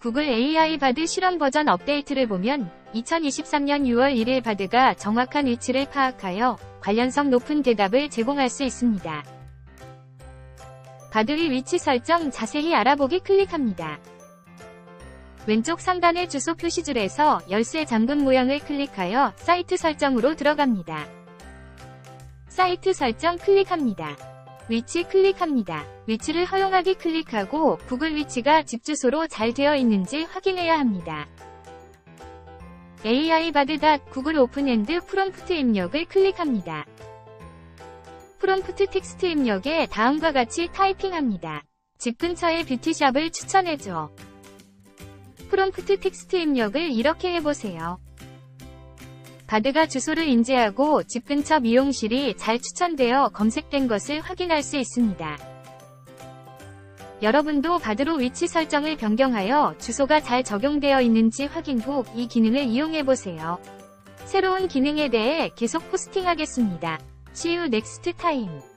구글 AI 바드 실험 버전 업데이트를 보면 2023년 6월 1일 바드가 정확한 위치를 파악하여 관련성 높은 대답을 제공할 수 있습니다. 바드의 위치 설정 자세히 알아보기 클릭합니다. 왼쪽 상단의 주소 표시줄에서 열쇠 잠금 모양을 클릭하여 사이트 설정으로 들어갑니다. 사이트 설정 클릭합니다. 위치 클릭합니다. 위치를 허용하기 클릭하고 구글 위치가 집 주소로 잘 되어 있는지 확인해야 합니다. AI 바드 구글 오픈엔드 프롬프트 입력을 클릭합니다. 프롬프트 텍스트 입력에 다음과 같이 타이핑합니다. 집 근처의 뷰티샵을 추천해줘. 프롬프트 텍스트 입력을 이렇게 해보세요. 바드가 주소를 인지하고 집 근처 미용실이 잘 추천되어 검색된 것을 확인할 수 있습니다. 여러분도 바드로 위치 설정을 변경하여 주소가 잘 적용되어 있는지 확인 후 이 기능을 이용해보세요. 새로운 기능에 대해 계속 포스팅하겠습니다. See you next time.